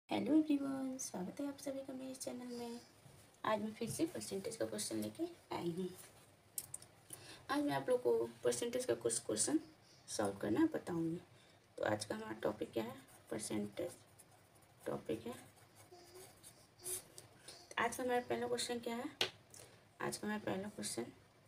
Hello everyone, स्वागत है आप सभी का मेरे चैनल में। आज मैं फिर से परसेंटेज का क्वेश्चन लेके आई हूँ। आज मैं आप लोग को परसेंटेज का कुछ क्वेश्चन सॉल्व करना बताऊँगी। तो आज का हमारा टॉपिक क्या है? परसेंटेज टॉपिक है। आज का हमारा पहला क्वेश्चन क्या है? आज का हमारा पहला क्वेश्चन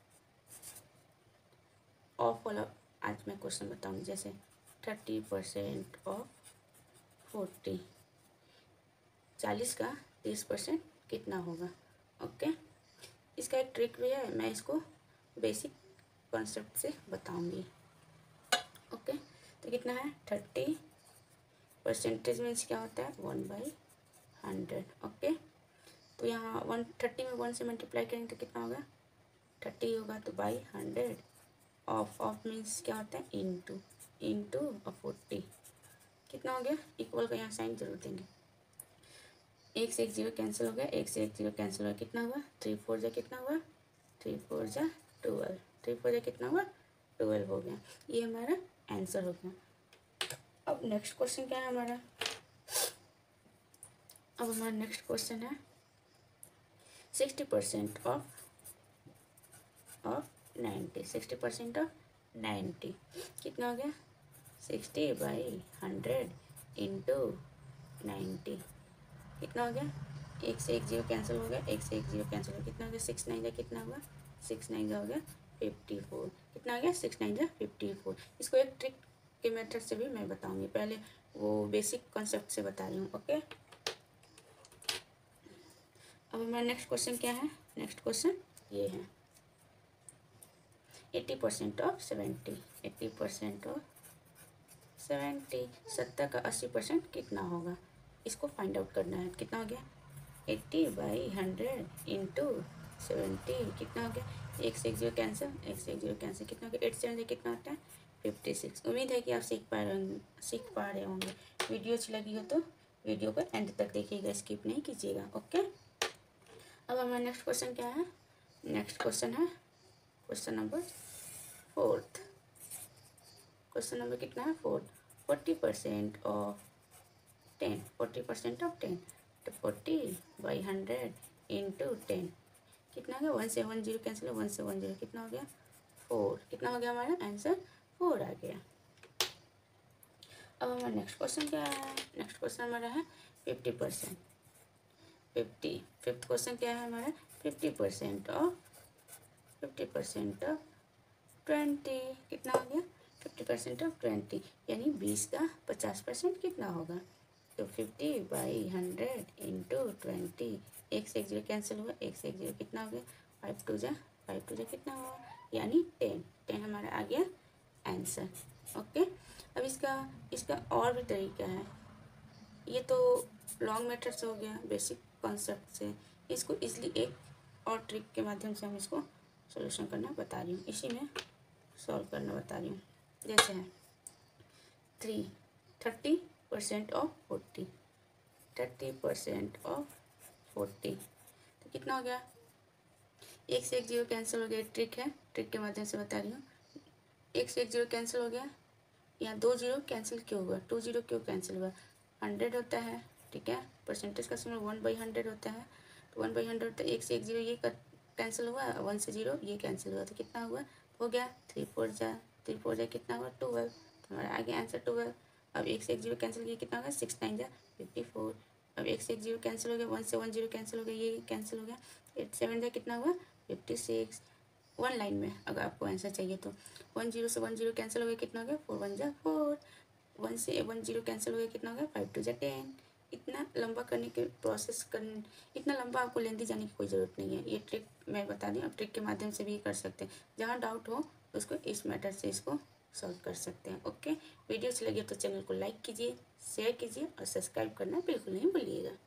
ऑफ वाला आज मैं क्वेश्चन बताऊँगी। जैसे 30% ऑफ 40, 40 का 30% कितना होगा? ओके, इसका एक ट्रिक भी है, मैं इसको बेसिक कॉन्सेप्ट से बताऊंगी। ओके, तो कितना है? 30 परसेंटेज मीन्स क्या होता है? 1/100। ओके, तो यहाँ 130 में 1 से मल्टीप्लाई करेंगे तो कितना होगा? 30 होगा, तो बाई 100। ऑफ मीन्स क्या होता है? इंटू 40 कितना हो गया? इक्वल का यहाँ साइन जरूर देंगे। एक से एक जीरो कैंसिल हो गया, एक से एक जीरो कैंसिल हो गया, कितना हुआ? 3 4 जा कितना हुआ? 3 4 जा 12, 3 4 जा कितना हुआ? 12 हो गया। ये हमारा आंसर हो गया। अब नेक्स्ट क्वेश्चन क्या है हमारा? अब हमारा नेक्स्ट क्वेश्चन है 60% ऑफ 90, 60% ऑफ 90 कितना हो गया? 60/100 इंटू 90 कितना हो गया? एक से एक जीरो कैंसिल हो गया, एक से एक जीरो कैंसिल हो गया, कितना हो गया? 6 9 जा कितना हुआ? 6 9 जा हो गया 54। कितना आ गया? 6 9 जा 54। इसको एक ट्रिक के मेथड से भी मैं बताऊंगी, पहले वो बेसिक कॉन्सेप्ट से बता रही हूँ। ओके, अब हमारा नेक्स्ट क्वेश्चन क्या है? नेक्स्ट क्वेश्चन ये है 80% ऑफ 70, 80% ऑफ 70, 70 का 80% कितना होगा? इसको फाइंड आउट करना है। कितना हो गया? 80/100 इंटू 70 कितना हो गया? एक से एक जीरो कैंसिल, एक से एक जीरो कैंसिल, कितना हो गया? 8 7 कितना होता है? 56। उम्मीद है कि आप सीख पा रहे होंगे। वीडियो अच्छी लगी हो तो वीडियो को एंड तक देखिएगा, स्किप नहीं कीजिएगा। ओके, अब हमारा नेक्स्ट क्वेश्चन क्या है? नेक्स्ट क्वेश्चन है क्वेश्चन नंबर 4। क्वेश्चन नंबर कितना है? 4। 40% ऑफ 10, 40% ऑफ 10, तो 40/100 इंटू 10 कितना हो गया? 1 से 1 जीरो कैंसिल, 1 से 1 जीरो, कितना हो गया? 4। कितना हो गया? हमारा आंसर 4 आ गया। अब हमारा नेक्स्ट क्वेश्चन क्या है? नेक्स्ट क्वेश्चन हमारा है 50%। 5th क्वेश्चन क्या है हमारा? 50% ऑफ 20 कितना हो गया? 50% ऑफ 20 यानी 20 का 50% कितना होगा? तो 50/100 इंटू 20, एक से एक जीरो कैंसिल हुआ, एक से एक जीरो, कितना हो गया? 5 2 जा कितना हुआ? यानी 10 हमारा आ गया आंसर। ओके, अब इसका और भी तरीका है। ये तो लॉन्ग मेथड से हो गया, बेसिक कॉन्सेप्ट से। इसको इसलिए एक और ट्रिक के माध्यम से हम इसको सोल्यूशन करना बता रही हूँ, इसी में सॉल्व करना बता रही हूँ। जैसे है 30% ऑफ 40, 30% ऑफ 40 तो कितना हो गया? एक से एक जीरो कैंसिल हो गया। ट्रिक है, ट्रिक के माध्यम से बता रही हूँ। एक से एक जीरो कैंसिल हो गया, यहाँ 2 जीरो कैंसिल क्यों हुआ? 2 जीरो क्यों कैंसिल हुआ? 100 होता है, ठीक है, परसेंटेज का सिंबल 1/100 होता है, तो 1/100 होता है। एक से एक जीरो ये कैंसिल हुआ, 1 से जीरो ये कैंसिल हुआ, तो कितना हुआ? हो गया 3 4 जा कितना हुआ? 12, तो हमारा आ गया आंसर 12। अब एक से एक जीरो कैंसिल किया, कितना होगा? 6 9 जा 54। अब एक से एक जीरो कैंसिल हो गया, 1 से 1 जीरो कैंसिल हो गया, ये कैंसिल हो गया, 8 7 जा कितना हुआ? 56। 1 लाइन में अगर आपको आंसर चाहिए तो 1 0 से 1 0 कैंसिल हो गया, कितना हो गया? 4 1 जा 4। 1 से 1 0 कैंसिल हो गया, कितना हो गया? 5 2 जा 10। इतना लंबा करने के इतना लंबा आपको लेंदी जाने की कोई ज़रूरत नहीं है। ये ट्रिक मैं बता दी, आप ट्रिक के माध्यम से भी कर सकते हैं। जहाँ डाउट हो उसको इस मेथड से इसको सॉल्व कर सकते हैं। ओके, वीडियो अच्छी लगी तो चैनल को लाइक कीजिए, शेयर कीजिए और सब्सक्राइब करना बिल्कुल नहीं भूलिएगा।